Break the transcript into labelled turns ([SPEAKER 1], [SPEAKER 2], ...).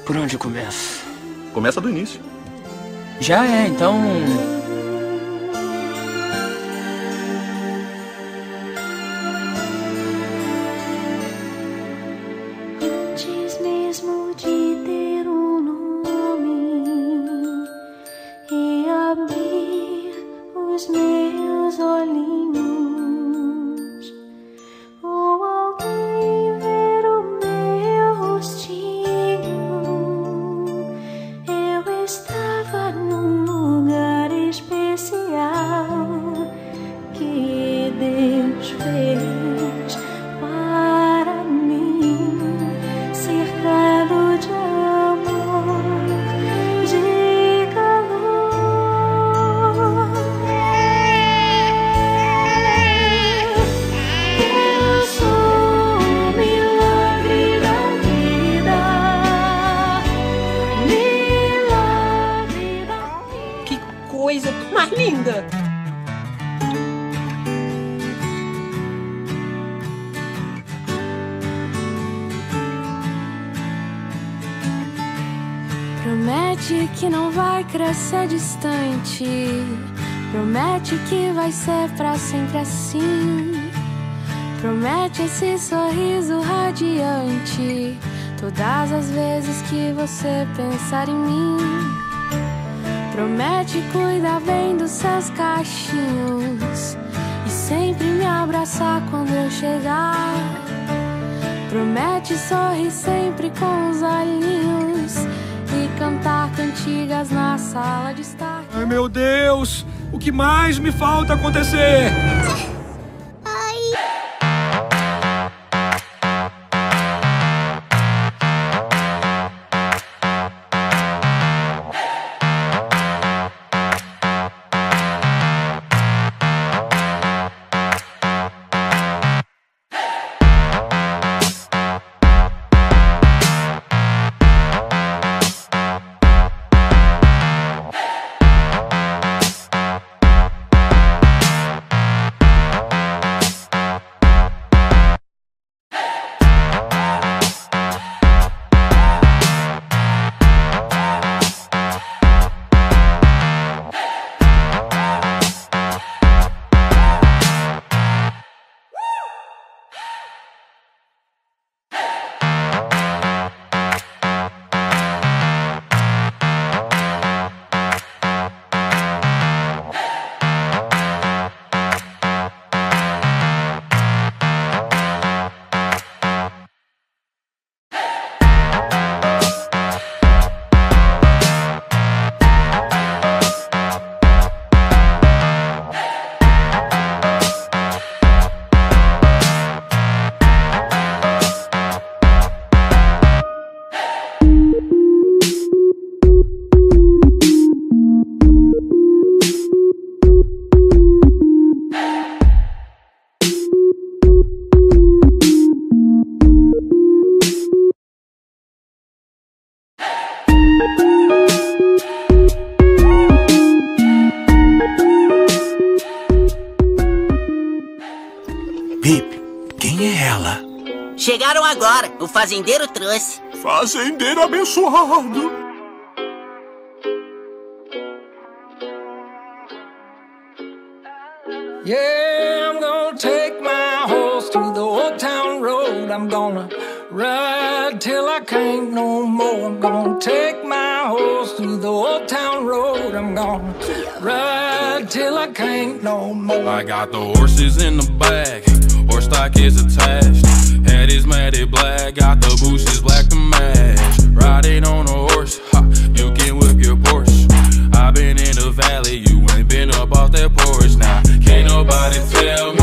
[SPEAKER 1] Por onde eu começo?
[SPEAKER 2] Começa do início.
[SPEAKER 1] Já é, então...
[SPEAKER 3] Antes mesmo de ter nome e abrir os meus olhinhos, ou alguém ver o meu rostinho, eu estava num lugar especial que Deus fez para mim, cercado de amor, de calor. Eu sou o milagre da vida, milagre da vida.
[SPEAKER 4] Que coisa mais linda!
[SPEAKER 3] Promete que não vai crescer distante, promete que vai ser pra sempre assim. Promete esse sorriso radiante todas as vezes que você pensar em mim. Promete cuidar bem dos seus cachinhos e sempre me abraçar quando eu chegar. Promete sorrir sempre com os olhinhos e cantar cantigas na sala de estar.
[SPEAKER 5] Ai, meu Deus! O que mais me falta acontecer?
[SPEAKER 6] Pip, quem é ela?
[SPEAKER 7] Chegaram agora, o fazendeiro trouxe.
[SPEAKER 6] Fazendeiro abençoado.
[SPEAKER 8] Yeah, I'm gonna take my horse to the old town road. I'm gonna ride till I can't no more. I'm gonna take my horse to the old town road. I'm gonna ride till I can't no more.
[SPEAKER 9] I got the horses in the back, horse stock is attached. Head is matted black, got the bushes black to match. Riding on a horse, ha, you can whip your Porsche. I've been in the valley, you ain't been up off that porch. Now, can't nobody tell me